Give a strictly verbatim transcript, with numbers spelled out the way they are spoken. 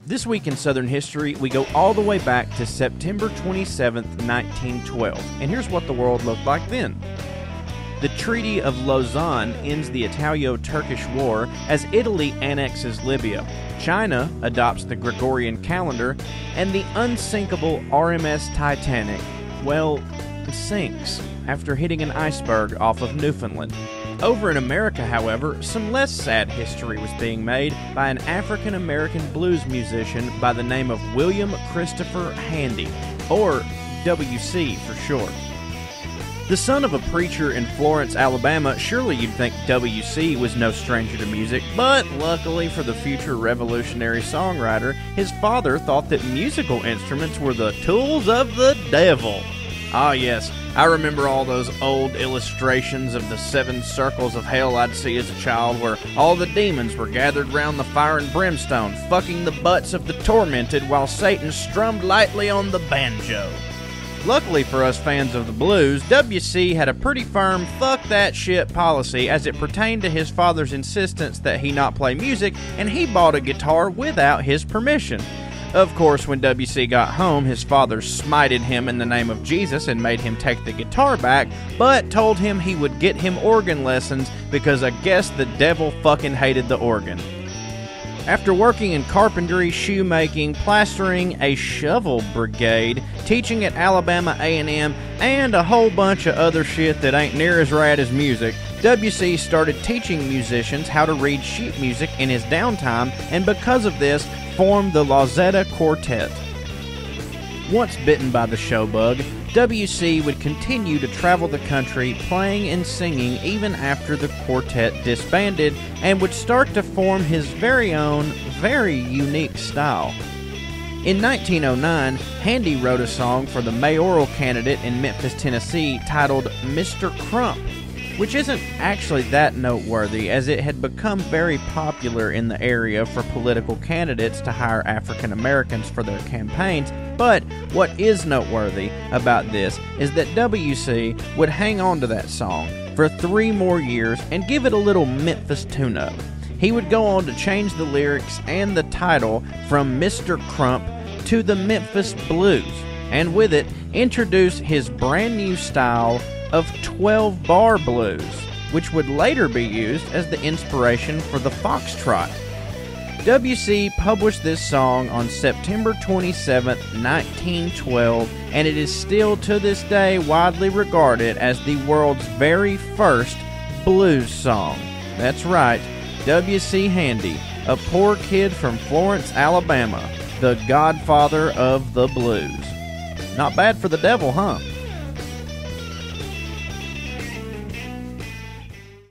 This week in Southern history, we go all the way back to September twenty-seventh, nineteen twelve, and here's what the world looked like then. The Treaty of Lausanne ends the Italo-Turkish War as Italy annexes Libya. China adopts the Gregorian calendar, and the unsinkable R M S Titanic, well, sinks after hitting an iceberg off of Newfoundland. Over in America, however, some less sad history was being made by an African-American blues musician by the name of William Christopher Handy, or W C for short. The son of a preacher in Florence, Alabama, surely you'd think W C was no stranger to music, but luckily for the future revolutionary songwriter, his father thought that musical instruments were the tools of the devil. Ah yes, I remember all those old illustrations of the seven circles of hell I'd see as a child where all the demons were gathered round the fire and brimstone, fucking the butts of the tormented while Satan strummed lightly on the banjo. Luckily for us fans of the blues, W C had a pretty firm fuck that shit policy as it pertained to his father's insistence that he not play music, and he bought a guitar without his permission. Of course, when W C got home, his father smited him in the name of Jesus and made him take the guitar back, but told him he would get him organ lessons because I guess the devil fucking hated the organ. After working in carpentry, shoemaking, plastering, a shovel brigade, teaching at Alabama A and M, and a whole bunch of other shit that ain't near as rad as music, W C started teaching musicians how to read sheet music in his downtime, and because of this, formed the Lausetta Quartet. Once bitten by the show bug, W C would continue to travel the country playing and singing even after the quartet disbanded, and would start to form his very own, very unique style. In nineteen oh nine, Handy wrote a song for the mayoral candidate in Memphis, Tennessee titled Mister Crump, which isn't actually that noteworthy as it had become very popular in the area for political candidates to hire African Americans for their campaigns. But what is noteworthy about this is that W C would hang on to that song for three more years and give it a little Memphis tune-up. He would go on to change the lyrics and the title from Mister Crump to the Memphis Blues, and with it introduce his brand new style of twelve bar blues, which would later be used as the inspiration for the foxtrot. W C published this song on September twenty-seventh, nineteen twelve, and it is still to this day widely regarded as the world's very first blues song. That's right, W C Handy, a poor kid from Florence, Alabama, the godfather of the blues. Not bad for the devil, huh?